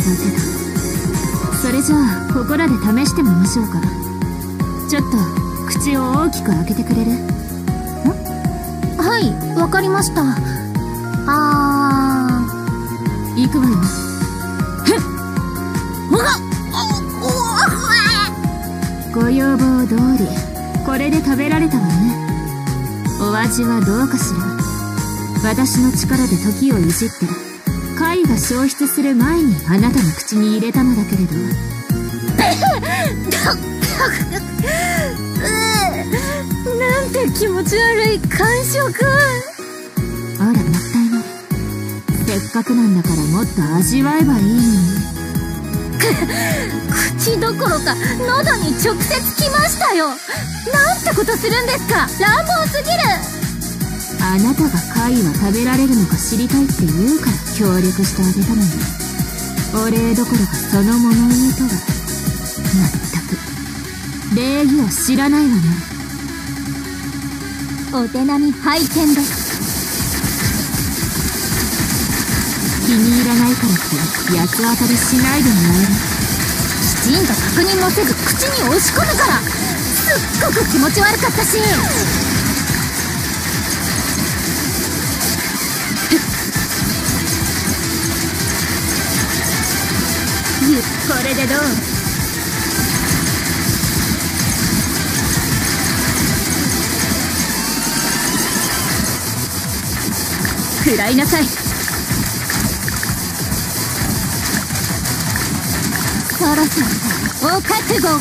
ってた。それじゃあここらで試してみましょうか。ちょっと口を大きく開けてくれる？ はい、わかりました。 いくわよ。ご要望通りこれで食べられたわね。お味はどうかしら。私の力で時をいじって貝が消失する前にあなたの口に入れたのだけれど。 なんて気持ち悪い感触。 あら、もったいない。せっかくなんだからもっと味わえばいいのに。 口どころか喉に直接きましたよ。なんてことするんですか、乱暴すぎる。 あなたが貝は食べられるのか知りたいって言うから協力してあげたのに、お礼どころかその物言いとは。まったく礼儀を知らないわね。 お手並み拝見です。 気に入らないからって八つ当たりしないでもらえる？ きちんと確認もせず口に押し込むから、すっごく気持ち悪かったし。 これでどう？食らいなさい。 そろそろお覚悟を。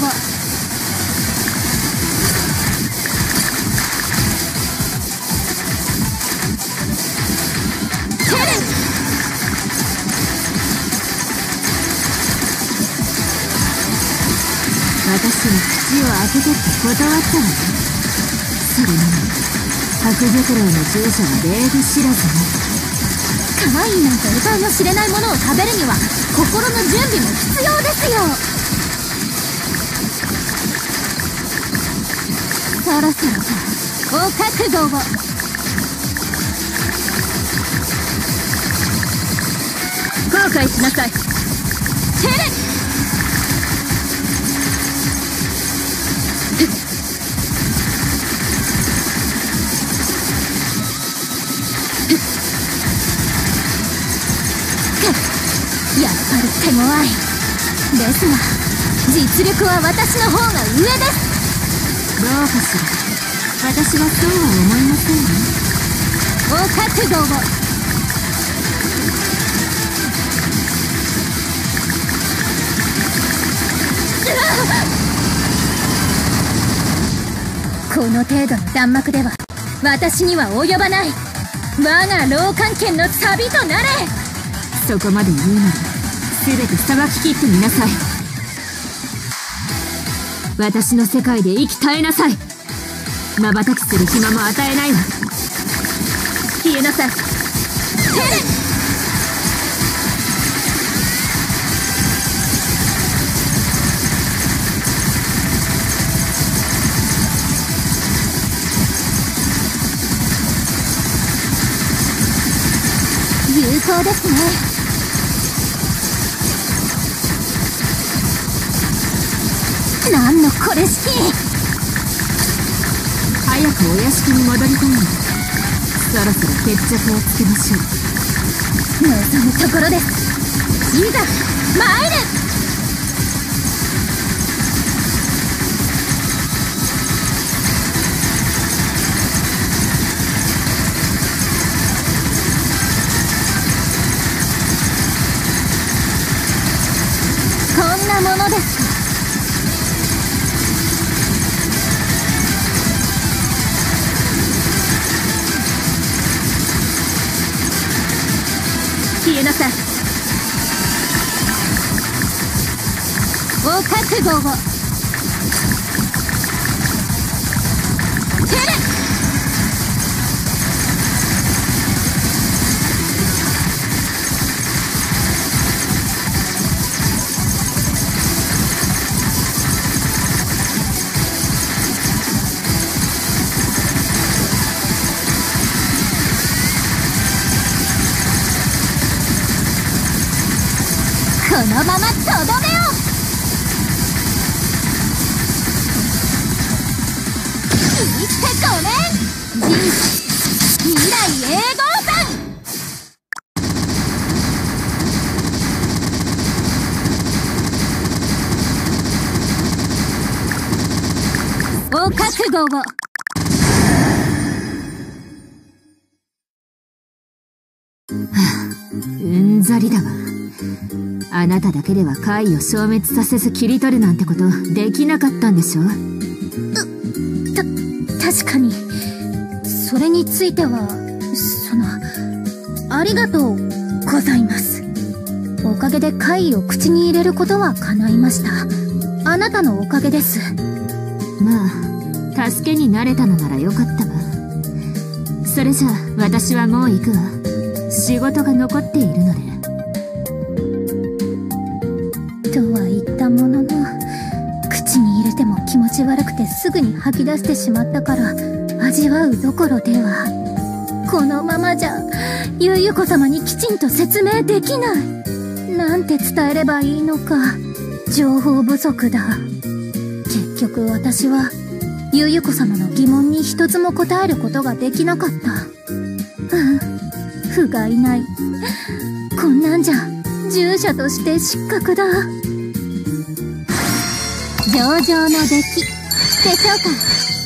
私は口を開けてって断ったわね。それなのに白玉楼の従者は礼儀知らずね。 可愛いなんて歌いも知れないものを食べるには心の準備も必要ですよ。そろそろお覚悟を。 後悔しなさい。 テレやっぱり手強いですが、実力は私の方が上です。 どうかしら。私はそうは思いませんよ。 お覚悟を。この程度の弾幕では私には及ばない。我が老漢剣のサビとなれ。 そこまで言うなら全てさばききってみなさい。私の世界で息絶えなさい。瞬きする暇も与えないわ。消えなさい。 テレ有効ですね。なんのこれしき。 早くお屋敷に戻りたいので、そろそろ決着をつけましょう。 望むところです。いざ参る。こんなものですか。 消えなさい。 お覚悟を。テレこのままとどめを。生きてごめん、人生未来永劫山。お覚悟を。 うんざりだわ。あなただけでは怪異を消滅させず切り取るなんてことできなかったんでしょ。 確かに。それについてはありがとうございます。おかげで怪異を口に入れることは叶いました。あなたのおかげです。 まあ助けになれたのならよかったわ。それじゃあ私はもう行くわ。仕事が残っているので。 とは言ったものの、口に入れても気持ち悪くてすぐに吐き出してしまったから味わうどころでは。このままじゃゆう子様にきちんと説明できない。なんて伝えればいいのか。情報不足だ。結局私はゆう子様の疑問に一つも答えることができなかった。不甲斐ない。こんなんじゃ従者として失格だ。上々の出来でしょうか。